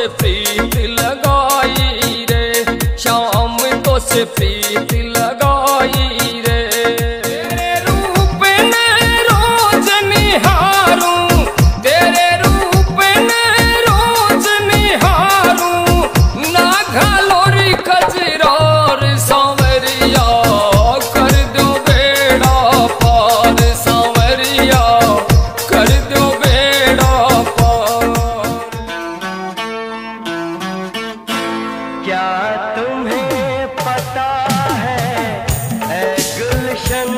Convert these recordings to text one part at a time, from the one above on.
से प्रीत लगाई रे, श्याम तो से प्रीत लगाई रे। तेरे रूप ने रोज निहारूं, तेरे रूप ने रोज निहारूं, ना घालोरी कजरार सांवरिया कर दो बेड़ा पार, सांवरिया कर दो बेड़ा पार। क्या तुम्हें पता है गुलशन,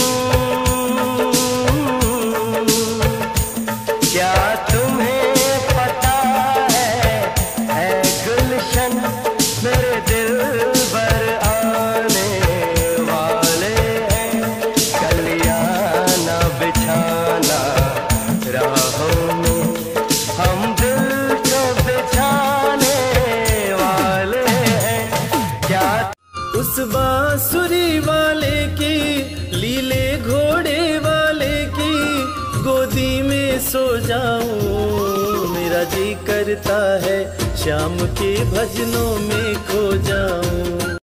क्या तुम्हें पता है गुलशन, मेरे दिल पर आने वाले हैं, कलियां न बिछाना राहों में, हम दिल को बिछाने वाले हैं। क्या उस बांसुरी वाले की, लीले घोड़े वाले की गोदी में सो जाऊं, मेरा जी करता है शाम के भजनों में खो जाऊं।